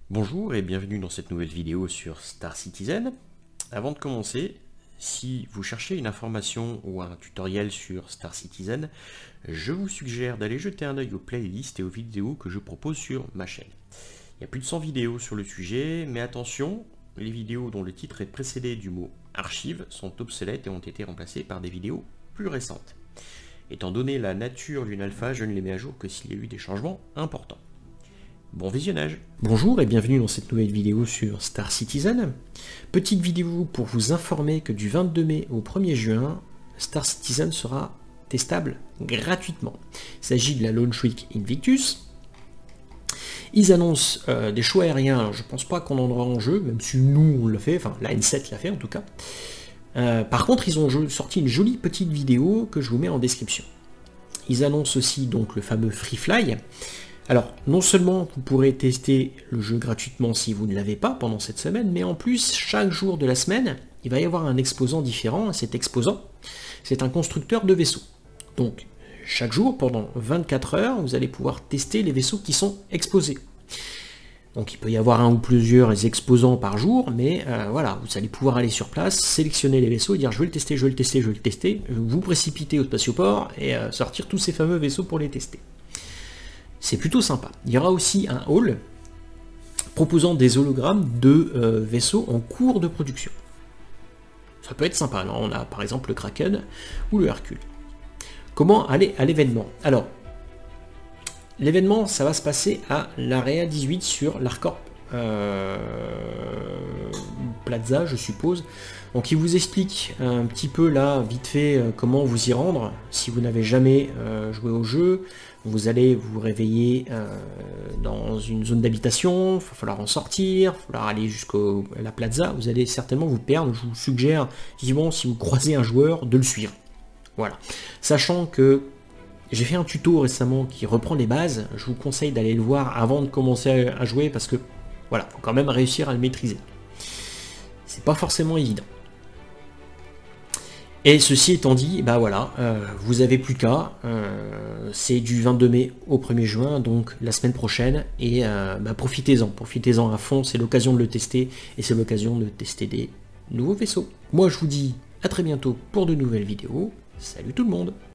Bonjour et bienvenue dans cette nouvelle vidéo sur Star Citizen. Avant de commencer, si vous cherchez une information ou un tutoriel sur Star Citizen, je vous suggère d'aller jeter un œil aux playlists et aux vidéos que je propose sur ma chaîne. Il y a plus de 100 vidéos sur le sujet, mais attention, les vidéos dont le titre est précédé du mot archive sont obsolètes et ont été remplacées par des vidéos plus récentes. Étant donné la nature d'une alpha, je ne les mets à jour que s'il y a eu des changements importants. Bon visionnage. Bonjour et bienvenue dans cette nouvelle vidéo sur Star Citizen. Petite vidéo pour vous informer que du 22 mai au 1er juin, Star Citizen sera testable gratuitement. Il s'agit de la Launch Week Invictus. Ils annoncent des shows aériens, alors je pense pas qu'on en aura en jeu, même si nous on l'a fait, enfin la N7 l'a fait en tout cas. Par contre, ils ont sorti une jolie petite vidéo que je vous mets en description. Ils annoncent aussi donc le fameux Free Fly. Alors, non seulement vous pourrez tester le jeu gratuitement si vous ne l'avez pas pendant cette semaine, mais en plus, chaque jour de la semaine, il va y avoir un exposant différent, et cet exposant, c'est un constructeur de vaisseaux. Donc, chaque jour, pendant 24 heures, vous allez pouvoir tester les vaisseaux qui sont exposés. Donc, il peut y avoir un ou plusieurs exposants par jour, mais voilà, vous allez pouvoir aller sur place, sélectionner les vaisseaux et dire je veux le tester, je veux le tester, je veux le tester, vous précipiter au spatioport et sortir tous ces fameux vaisseaux pour les tester. C'est plutôt sympa. Il y aura aussi un hall proposant des hologrammes de vaisseaux en cours de production. Ça peut être sympa. Alors, on a par exemple le Kraken ou le Hercule. Comment aller à l'événement? Alors, l'événement, ça va se passer à l'Area 18 sur l'Arcorp Plaza, je suppose. Donc il vous explique un petit peu là, vite fait, comment vous y rendre. Si vous n'avez jamais joué au jeu, vous allez vous réveiller dans une zone d'habitation, il va falloir en sortir, il va falloir aller jusqu'à la plaza, vous allez certainement vous perdre. Je vous suggère vivement, si vous croisez un joueur, de le suivre. Voilà. Sachant que j'ai fait un tuto récemment qui reprend les bases, je vous conseille d'aller le voir avant de commencer à jouer parce que voilà, faut quand même réussir à le maîtriser. C'est pas forcément évident. Et ceci étant dit, bah voilà, vous avez plus qu'à, c'est du 22 mai au 1er juin, donc la semaine prochaine, et profitez-en à fond, c'est l'occasion de le tester, et c'est l'occasion de tester des nouveaux vaisseaux. Moi je vous dis à très bientôt pour de nouvelles vidéos, salut tout le monde!